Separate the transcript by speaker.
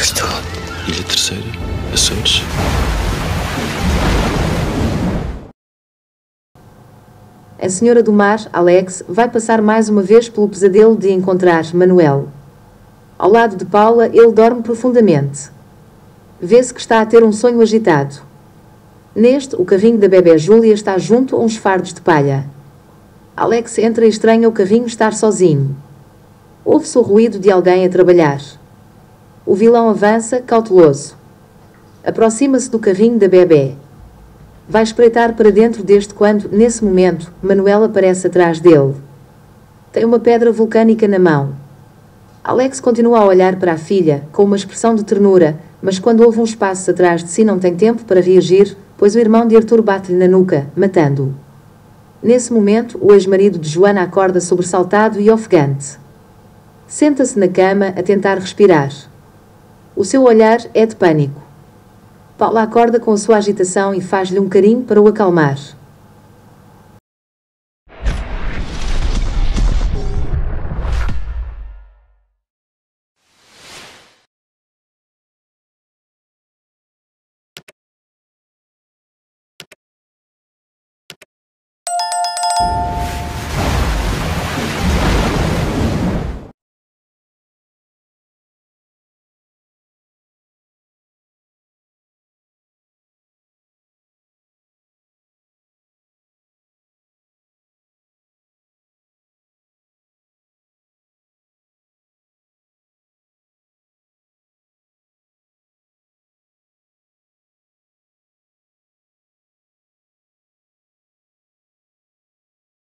Speaker 1: estou.
Speaker 2: Ilha Terceira, Açores.
Speaker 3: A senhora do mar, Alex, vai passar mais uma vez pelo pesadelo de encontrar Manuel. Ao lado de Paula, ele dorme profundamente. Vê-se que está a ter um sonho agitado. Neste, o carrinho da bebé Júlia está junto a uns fardos de palha. Alex entra e estranha o carrinho estar sozinho. Ouve-se o ruído de alguém a trabalhar. O vilão avança, cauteloso. Aproxima-se do carrinho da bebé. Vai espreitar para dentro deste quando, nesse momento, Manuel aparece atrás dele. Tem uma pedra vulcânica na mão. Alex continua a olhar para a filha, com uma expressão de ternura, mas quando ouve uns passos atrás de si não tem tempo para reagir, pois o irmão de Arthur bate-lhe na nuca, matando-o. Nesse momento, o ex-marido de Joana acorda sobressaltado e ofegante. Senta-se na cama a tentar respirar. O seu olhar é de pânico. Paula acorda com a sua agitação e faz-lhe um carinho para o acalmar.